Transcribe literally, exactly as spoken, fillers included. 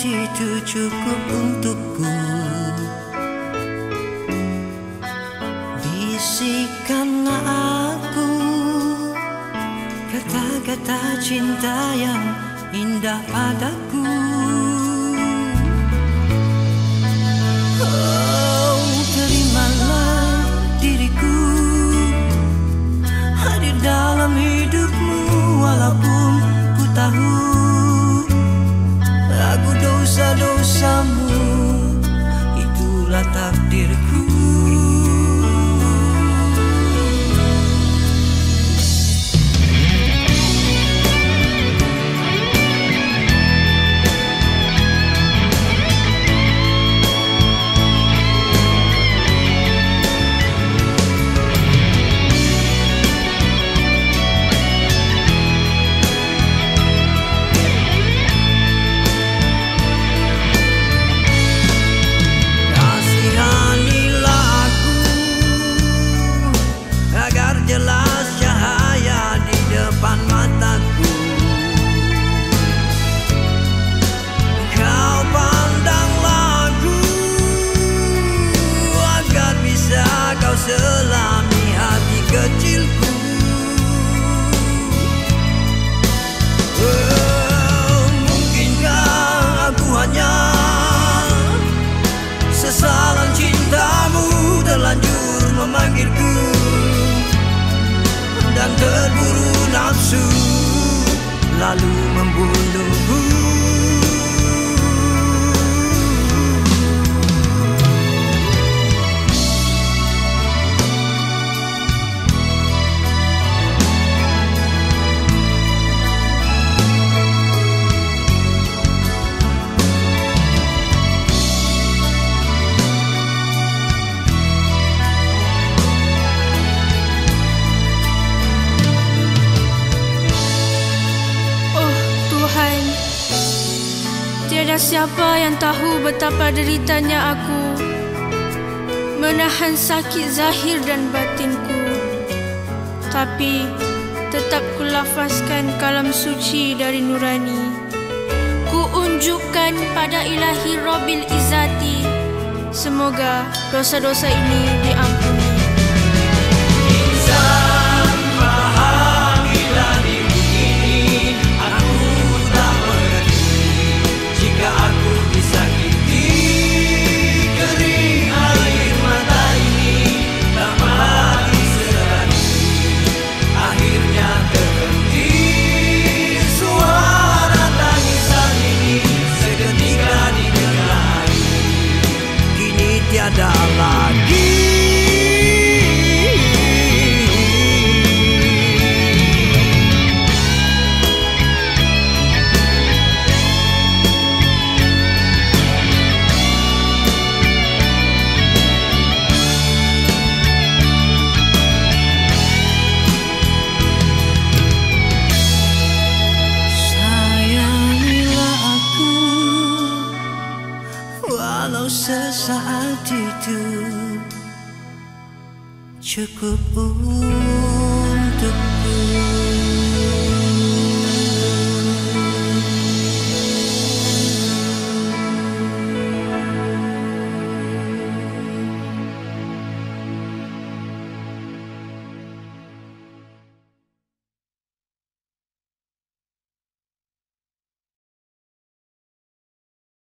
itu cukup untukku. Bisikanlah aku kata-kata cinta yang indah padaku. Oh, terimalah diriku hadir dalam hidupmu, walaupun ku tahu lagu dosa-dosamu itulah takdirku. Jelas cahaya di depan mataku. Kau pandanglah aku agar bisa kau selami hati kecilku. Oh, mungkinkah aku hanya sesalan cintamu terlanjur memanggilku dan terburu nafsu lalu membunuhku. Tiada siapa yang tahu betapa deritanya aku menahan sakit zahir dan batinku, tapi tetap kulafazkan kalam suci dari nurani. Ku unjukkan pada ilahi Rabbil Izzati, semoga dosa-dosa ini diampuni. Tiada lagi sayangilah aku walau sesaat itu cukup.